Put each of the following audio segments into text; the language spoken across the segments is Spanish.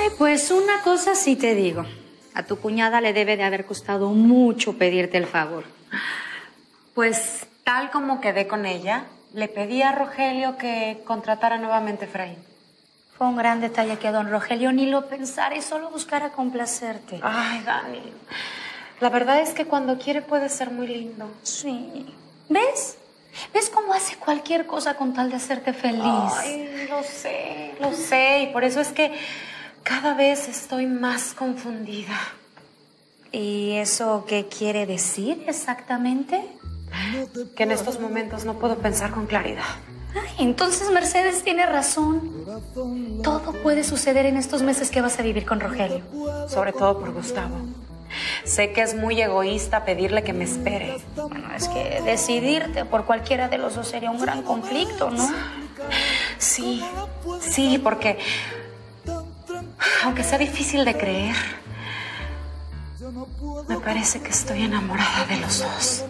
pues una cosa sí te digo. A tu cuñada le debe de haber costado mucho pedirte el favor. Pues tal como quedé con ella, le pedí a Rogelio que contratara nuevamente a Efraín. Fue un gran detalle que don Rogelio ni lo pensara y solo buscara complacerte. Ay, Dani, la verdad es que cuando quiere puede ser muy lindo. Sí. ¿Ves? ¿Ves cómo hace cualquier cosa con tal de hacerte feliz? Ay, lo sé. Y por eso es que cada vez estoy más confundida. ¿Y eso qué quiere decir exactamente? Que en estos momentos no puedo pensar con claridad. Ay, entonces Mercedes tiene razón. Todo puede suceder en estos meses que vas a vivir con Rogelio. Sobre todo por Gustavo. Sé que es muy egoísta pedirle que me espere. Bueno, es que decidirte por cualquiera de los dos sería un gran conflicto, ¿no? Sí, porque aunque sea difícil de creer, me parece que estoy enamorada de los dos.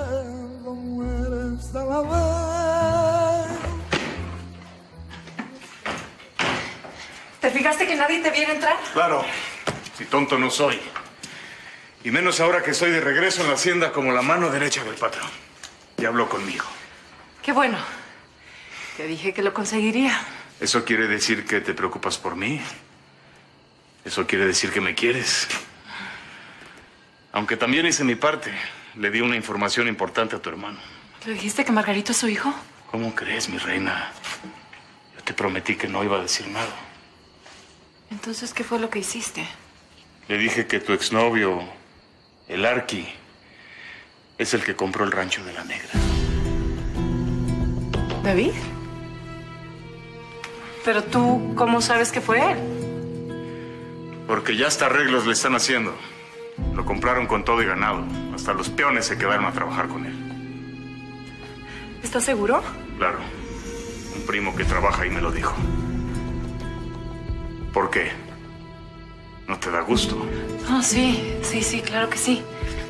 ¿Te fijaste que nadie te viera entrar? Claro, si tonto no soy. Y menos ahora que estoy de regreso en la hacienda como la mano derecha del patrón. Y habló conmigo. Qué bueno. Te dije que lo conseguiría. ¿Eso quiere decir que te preocupas por mí? ¿Eso quiere decir que me quieres? Aunque también hice mi parte. Le di una información importante a tu hermano. ¿Le dijiste que Margarito es su hijo? ¿Cómo crees, mi reina? Yo te prometí que no iba a decir nada. Entonces, ¿qué fue lo que hiciste? Le dije que tu exnovio, el Arqui, es el que compró el rancho de la Negra. ¿David? Pero tú, ¿cómo sabes que fue él? Porque ya hasta arreglos le están haciendo. Lo compraron con todo y ganado. Hasta los peones se quedaron a trabajar con él. ¿Estás seguro? Claro. Un primo que trabaja ahí me lo dijo. ¿Por qué? ¿No te da gusto? Oh, sí, claro que sí.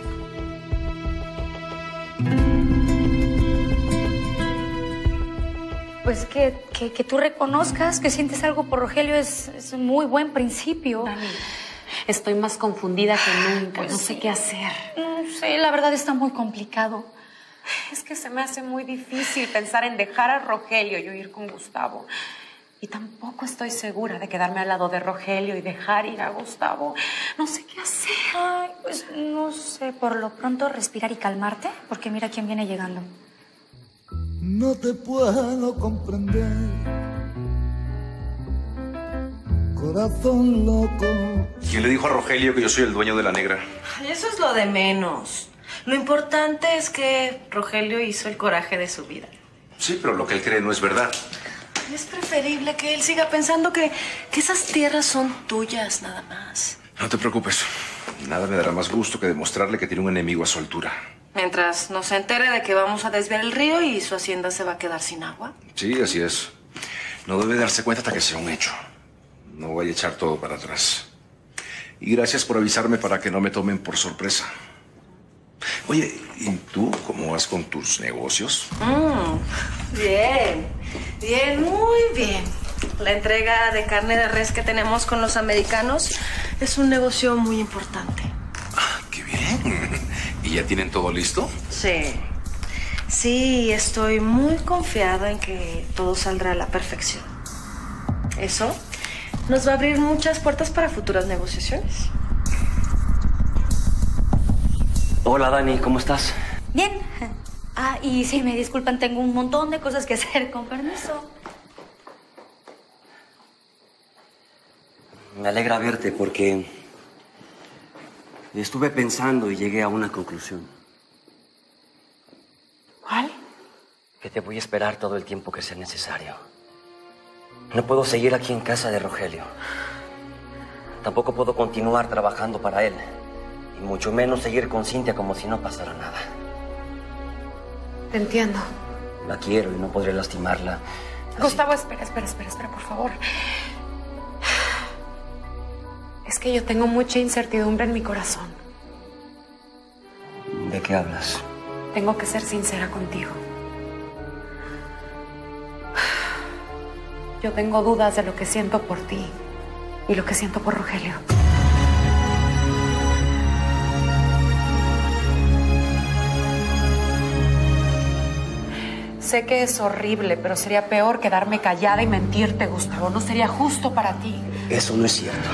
Pues que tú reconozcas que sientes algo por Rogelio es un muy buen principio. Dani, estoy más confundida que nunca. Pues no sé qué hacer. No sé, la verdad está muy complicado. Es que se me hace muy difícil pensar en dejar a Rogelio y ir con Gustavo. Y tampoco estoy segura de quedarme al lado de Rogelio y dejar ir a Gustavo. No sé qué hacer. Ay, pues no sé, por lo pronto respirar y calmarte, porque mira quién viene llegando. No te puedo comprender, corazón loco. ¿Quién le dijo a Rogelio que yo soy el dueño de la Negra? Ay, eso es lo de menos. Lo importante es que Rogelio hizo el coraje de su vida. Sí, pero lo que él cree no es verdad. Es preferible que él siga pensando que esas tierras son tuyas, nada más. No te preocupes. Nada me dará más gusto que demostrarle que tiene un enemigo a su altura. Mientras no se entere de que vamos a desviar el río y su hacienda se va a quedar sin agua. Sí, así es. No debe darse cuenta hasta que sea un hecho. No voy a echar todo para atrás. Y gracias por avisarme para que no me tomen por sorpresa. Oye, ¿y tú cómo vas con tus negocios? Bien, muy bien. La entrega de carne de res que tenemos con los americanos es un negocio muy importante. Ah, qué bien. ¿Y ya tienen todo listo? Sí, estoy muy confiada en que todo saldrá a la perfección. Eso nos va a abrir muchas puertas para futuras negociaciones. Hola, Dani, ¿cómo estás? Bien. Ah, y sí, me disculpan, tengo un montón de cosas que hacer, con permiso. Me alegra verte porque estuve pensando y llegué a una conclusión. ¿Cuál? Que te voy a esperar todo el tiempo que sea necesario. No puedo seguir aquí en casa de Rogelio. Tampoco puedo continuar trabajando para él. Y mucho menos seguir con Cintia como si no pasara nada. Te entiendo. La quiero y no podré lastimarla. Así... Gustavo, espera, por favor. Es que yo tengo mucha incertidumbre en mi corazón. ¿De qué hablas? Tengo que ser sincera contigo. Yo tengo dudas de lo que siento por ti. y lo que siento por Rogelio. Sé que es horrible, pero sería peor quedarme callada y mentirte, Gustavo. No sería justo para ti. Eso no es cierto.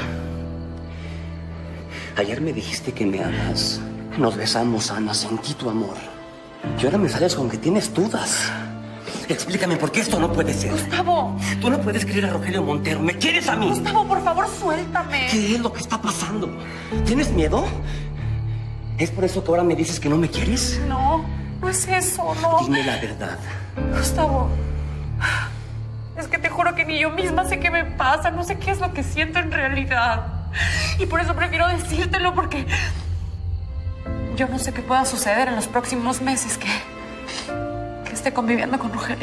Ayer me dijiste que me amas. Nos besamos, Ana, sentí tu amor. Y ahora me sales con que tienes dudas. Explícame por qué esto no puede ser. Gustavo. Tú no puedes querer a Rogelio Montero. ¿Me quieres a mí? Gustavo, por favor, suéltame. ¿Qué es lo que está pasando? ¿Tienes miedo? ¿Es por eso que ahora me dices que no me quieres? No, no es eso, no. Dime la verdad. Gustavo, es que te juro que ni yo misma sé qué me pasa. No sé qué es lo que siento en realidad. Y por eso prefiero decírtelo, porque yo no sé qué pueda suceder en los próximos meses que esté conviviendo con Rogelio.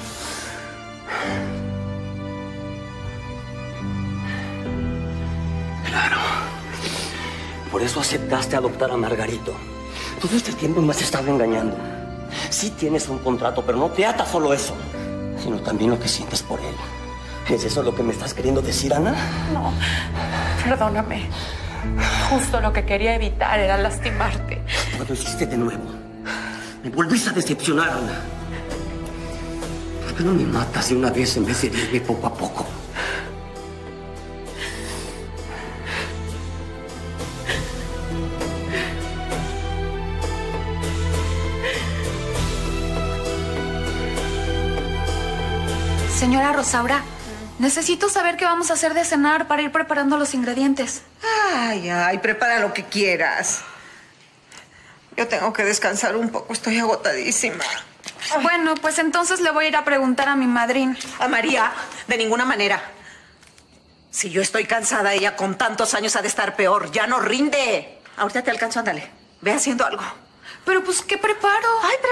Claro. Por eso aceptaste adoptar a Margarito. Todo este tiempo me has estado engañando. Sí tienes un contrato, pero no te ata solo eso, sino también lo que sientes por él. ¿Es eso lo que me estás queriendo decir, Ana? No, perdóname. Justo lo que quería evitar era lastimarte. Pues lo hiciste de nuevo. Me volviste a decepcionar, Ana. ¿Por qué no me matas de una vez en vez de herirme poco a poco? Señora Rosaura, necesito saber qué vamos a hacer de cenar para ir preparando los ingredientes. Ay, prepara lo que quieras. Yo tengo que descansar un poco, estoy agotadísima. Bueno, pues entonces le voy a ir a preguntar a mi madrina. A María, de ninguna manera. Si yo estoy cansada, ella con tantos años ha de estar peor. Ya no rinde. Ahorita te alcanzo, ándale. Ve haciendo algo. Pero pues, ¿qué preparo?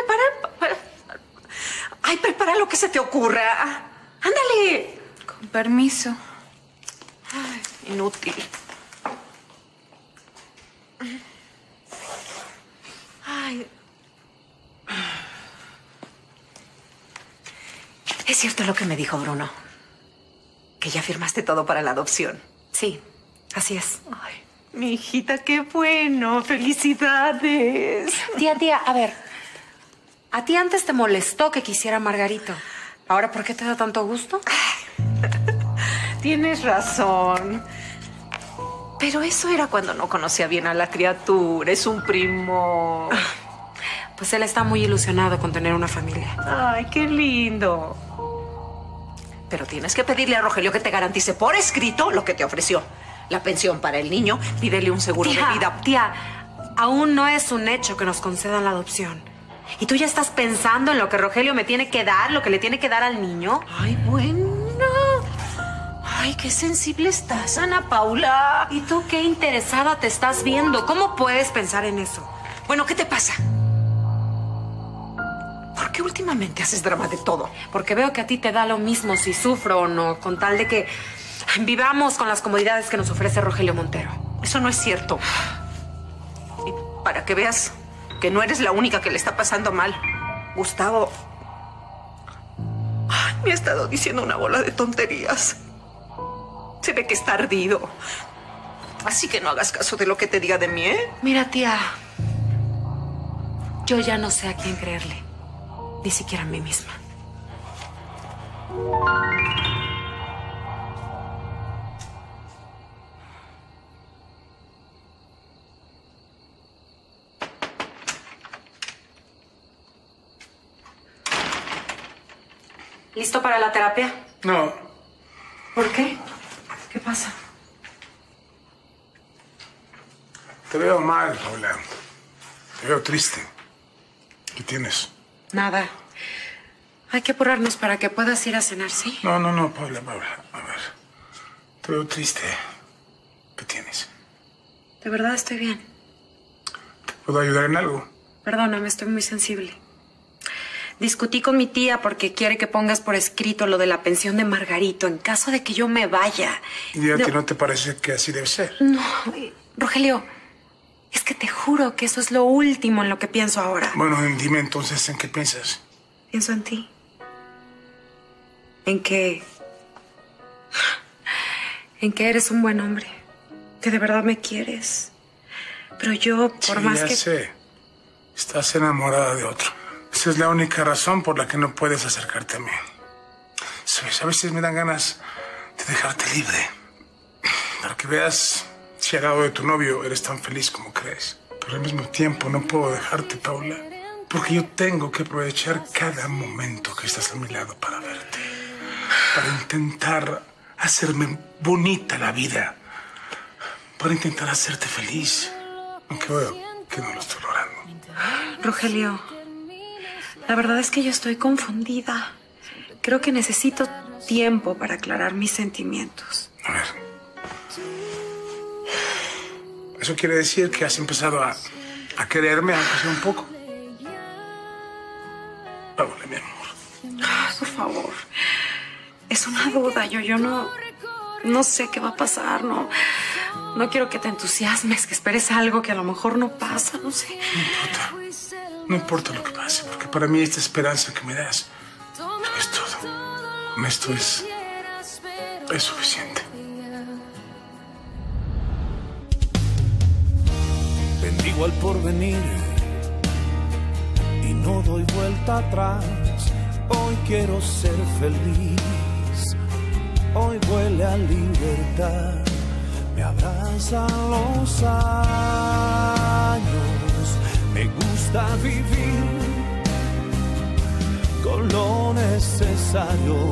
Prepara lo que se te ocurra. Ándale. Con permiso. Ay, inútil. Ay. Es cierto lo que me dijo Bruno. Que ya firmaste todo para la adopción. Sí, así es. Ay, mi hijita, qué bueno. Felicidades. Tía, a ver. A ti antes te molestó que quisiera Margarito. ¿Ahora por qué te da tanto gusto? Tienes razón. Pero eso era cuando no conocía bien a la criatura. Es un primo. Pues él está muy ilusionado con tener una familia. Ay, qué lindo. Pero tienes que pedirle a Rogelio que te garantice por escrito lo que te ofreció. La pensión para el niño, pídele un seguro de vida. Tía, aún no es un hecho que nos concedan la adopción. ¿Y tú ya estás pensando en lo que Rogelio me tiene que dar, lo que le tiene que dar al niño? Ay, bueno. Ay, qué sensible estás, Ana Paula. ¿Y tú qué interesada te estás viendo? ¿Cómo puedes pensar en eso? Bueno, ¿qué te pasa? ¿Por qué últimamente haces drama de todo? Porque veo que a ti te da lo mismo si sufro o no, con tal de que vivamos con las comodidades que nos ofrece Rogelio Montero. Eso no es cierto. Y para que veas que no eres la única que le está pasando mal, Gustavo me ha estado diciendo una bola de tonterías. Se ve que está ardido. Así que no hagas caso de lo que te diga de mí, ¿eh? Mira, tía, yo ya no sé a quién creerle, ni siquiera a mí misma. ¿Listo para la terapia? No. ¿Por qué? ¿Qué pasa? Te veo mal, Paula. Te veo triste. ¿Qué tienes? Nada. Hay que apurarnos para que puedas ir a cenar, ¿sí? No, Paula. A ver. Te veo triste. ¿Qué tienes? De verdad estoy bien. ¿Te puedo ayudar en algo? Perdóname, estoy muy sensible. Discutí con mi tía porque quiere que pongas por escrito lo de la pensión de Margarito en caso de que yo me vaya. ¿Y a ti no te parece que así debe ser? No, Rogelio, es que te juro que eso es lo último en lo que pienso ahora. Bueno, dime entonces, ¿en qué piensas? Pienso en ti. En que en que eres un buen hombre, que de verdad me quieres. Pero yo, por más que... Ya sé. Estás enamorada de otro. Esa es la única razón por la que no puedes acercarte a mí. Sabes, a veces me dan ganas de dejarte libre. Para que veas si al lado de tu novio eres tan feliz como crees. Pero al mismo tiempo no puedo dejarte, Paula. Porque yo tengo que aprovechar cada momento que estás a mi lado para verte. Para intentar hacerme bonita la vida. Para intentar hacerte feliz. Aunque veo que no lo estoy logrando. Rogelio, la verdad es que yo estoy confundida. Creo que necesito tiempo para aclarar mis sentimientos. A ver. ¿Eso quiere decir que has empezado a quererme, aunque sea un poco? Paula, mi amor. Por favor. Es una duda. Yo no sé qué va a pasar. No quiero que te entusiasmes, que esperes algo que a lo mejor no pasa. No sé. No importa. No importa lo que pase, porque para mí esta esperanza que me das lo es todo. Con esto es suficiente. Bendigo al porvenir y no doy vuelta atrás. Hoy quiero ser feliz. Hoy huele a libertad. Me abrazan los años. Me gusta vivir con lo necesario.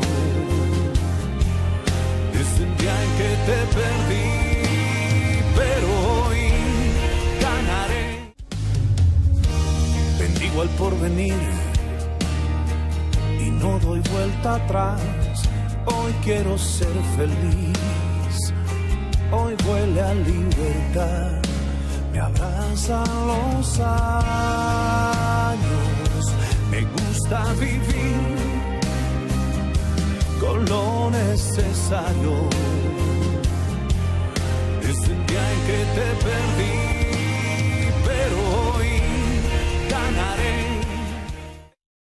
Desde el día en que te perdí, pero hoy ganaré. Bendigo al porvenir y no doy vuelta atrás. Hoy quiero ser feliz. Hoy huele a libertad. Me abrazan los años. Me gusta vivir con lo necesario.